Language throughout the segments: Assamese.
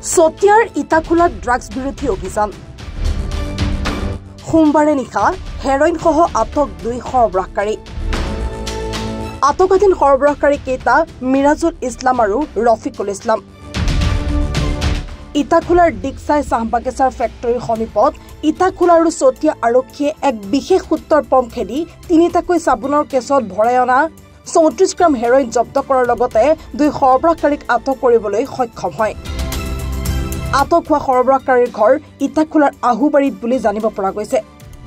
চতিয়াৰ ইটাখোলাত ড্ৰাগছ বিৰোধী অভিযান সোমবাৰে নিশা হেৰইন সহ আটক 2 সৰবৰাহকাৰী আটকাধীন সৰবৰাহকাৰী কেইটা মিৰাজুল ইছলাম আৰু ৰফিকুল ইছলাম ইটাখোলাৰ ডিকসাই চাহবাগিচাৰ ফেক্টৰীৰ সমীপত ইটাখোলা আৰু চতিয়া আৰক্ষীয়ে এক বিশেষ সূত্ৰৰ পম খেদি তিনিটাকৈ চাবোনৰ কেছত ভৰাই অনা 34 গ্ৰাম হেৰইন জব্দ কৰাৰ লগতে 2 সৰবৰাহকাৰীক আটক কৰিবলৈ সক্ষম হয় আটক হোৱা সৰবৰাহকাৰীৰ ঘৰ ইটাখোলাৰ আহুবাৰীত বুলি জানিব পৰা গৈছে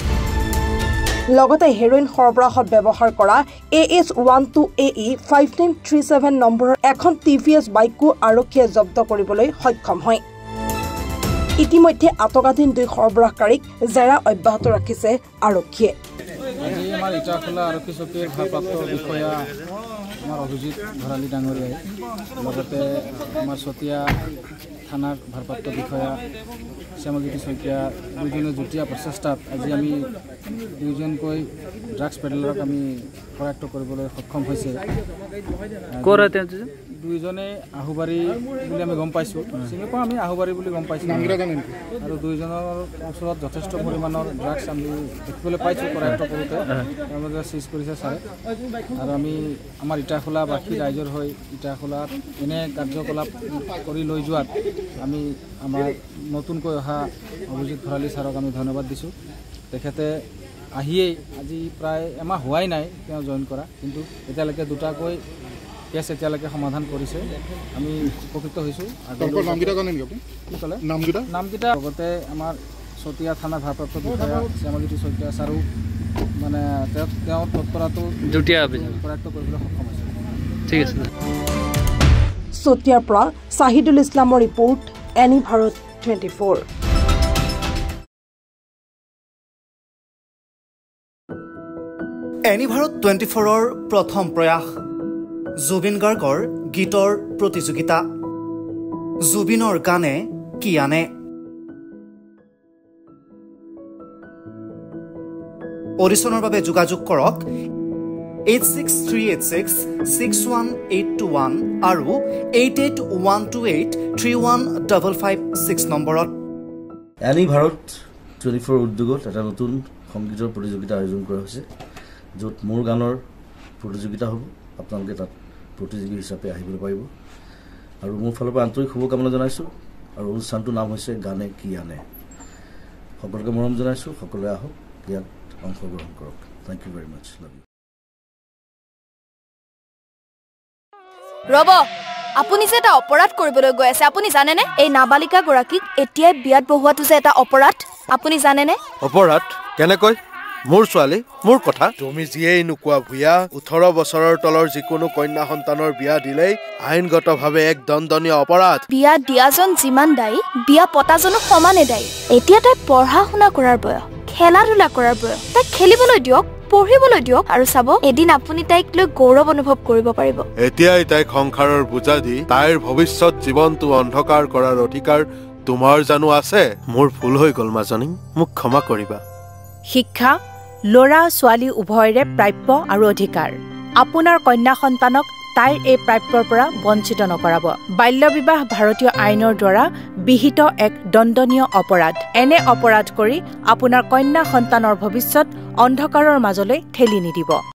লগতে হেৰইন সৰবৰাহত ব্যৱহাৰ কৰা AS12AE 5937 নম্বৰৰ এখন TVS বাইকো আৰক্ষীয়ে জব্দ কৰিবলৈ সক্ষম হয় ইতিমধ্যে আটকাধীন 2 সৰবৰাহকাৰীক জেৰা অব্যাহত ৰাখিছে আৰক্ষীয়ে আজি আমাৰ ইটাখোলা আৰক্ষী চকীৰ ভাৰপ্ৰাপ্ত বিষয়া আমাৰ অভিজিত ভৰালী ডাঙৰীয়াই লগতে আমাৰ চতিয়া থানাৰ ভাৰপ্ৰাপ্ত বিষয়া শ্যামজ্যোতি শইকীয়া দুজনে যুটীয়া প্ৰচেষ্টাত আজি আমি দুজনকৈ ড্ৰাগছ পেডলাৰক আমি কৰায়ত্ব কৰিবলৈ সক্ষম হৈছে দুইজনে আহুবাৰী বুলি আমি গম পাইছোঁ চিনি পাওঁ আমি আহুবাৰী বুলি গম পাইছোঁ আৰু দুইজনৰ ওচৰত যথেষ্ট পৰিমাণৰ ড্ৰাগছ আমি দেখিবলৈ পাইছোঁ কৰায়ত্ব কৰোঁতে তেওঁলোকে চিজ কৰিছে ছাৰে আৰু আমি আমাৰ ইটাখোলাবাসী ৰাইজৰ হৈ ইটাখোলাত এনে কাৰ্যকলাপ কৰি লৈ যোৱাত আমি আমাৰ নতুনকৈ অহা অভিজিত ভৰালী ছাৰক আমি ধন্যবাদ দিছোঁ তেখেতে আহিয়েই আজি প্ৰায় এমাহ হোৱাই নাই তেওঁ জইন কৰা কিন্তু এতিয়ালৈকে দুটাকৈ কেছ এতিয়ালৈকে সমাধান কৰিছে আমি উপকৃত হৈছোঁ নামকেইটা লগতে আমাৰ চতিয়া থানাৰ ভাৰপ্ৰাপ্ত বিষয়া শ্যামজ্যোতি শইকীয়া ছাৰো মানে তেওঁৰ তৎপৰতাটো কৰায়ত্ব কৰিবলৈ সক্ষম হৈছে ঠিক আছে চতিয়াৰ পৰা চাহিদুল ইছলামৰ ৰিপৰ্ট এনি ভাৰত 24 এনি ভাৰত 24ৰ প্ৰথম প্ৰয়াস জুবিন গাৰ্গৰ গীতৰ প্ৰতিযোগিতা জুবিনৰ গানে কি আনে অডিশ্যনৰ বাবে যোগাযোগ কৰক 8638661821 আৰু 8812831556 নম্বৰত এনি ভাৰত 24 উদ্যোগত এটা নতুন সংগীতৰ প্ৰতিযোগিতা আয়োজন কৰা হৈছে য'ত মোৰ গানৰ প্ৰতিযোগিতা হ'ব আপোনালোকে তাত প্ৰতিযোগী হিচাপে আহিবলৈ পাৰিব আৰু মোৰ ফালৰ পৰা আন্তৰিক শুভকামনা জনাইছোঁ আৰু অনুষ্ঠানটোৰ নাম হৈছে গানে কি আনে সকলোকে মৰম জনাইছোঁ সকলোৱে আহক ইয়াত অংশগ্ৰহণ কৰক thank you very much love you ৰব আপুনি যে এটা অপৰাধ কৰিবলৈ গৈ আছে আপুনি জানেনে এই নাবালিকা গৰাকীক এতিয়াই বিয়াত বহুৱাটো যে এটা অপৰাধ আপুনি জানেনে অপৰাধ কেনেকৈ মোৰ ছোৱালী মোৰ কথা তুমি যিয়েই নোকোৱা ভূঞা 18 বছৰৰ তলৰ যিকোনো কন্যা সন্তানৰ বিয়া দিলেই আইনগতভাৱে এক দণ্ডনীয় অপৰাধ বিয়া দিয়াজন যিমান দায়ী বিয়া পতাজনো সমানে দায়ী এতিয়া তাই পঢ়া শুনা কৰাৰ বয়স খেলা ধূলা কৰাৰ বয়স তাই খেলিবলৈ দিয়ক পঢ়িবলৈ দিয়ক আৰু চাব এদিন আপুনি তাইক লৈ গৌৰৱ অনুভৱ কৰিব পাৰিব এতিয়াই তাইক সংসাৰৰ বোজা দি তাইৰ ভৱিষ্যত জীৱনটো অন্ধকাৰ কৰাৰ অধিকাৰ তোমাৰ জানো আছে মোৰ ভুল হৈ গ'ল মাজনী মোক ক্ষমা কৰিবা শিক্ষা ল'ৰা ছোৱালী উভয়ৰে প্ৰাপ্য আৰু অধিকাৰ আপোনাৰ কন্যা সন্তানক তাইৰ এই প্ৰাপ্যৰ পৰা বঞ্চিত নকৰাব বাল্য বিবাহ ভাৰতীয় আইনৰ দ্বাৰা বিহিত এক দণ্ডনীয় অপৰাধ এনে অপৰাধ কৰি আপোনাৰ কন্যা সন্তানৰ ভৱিষ্যত অন্ধকাৰৰ মাজলৈ ঠেলি নিদিব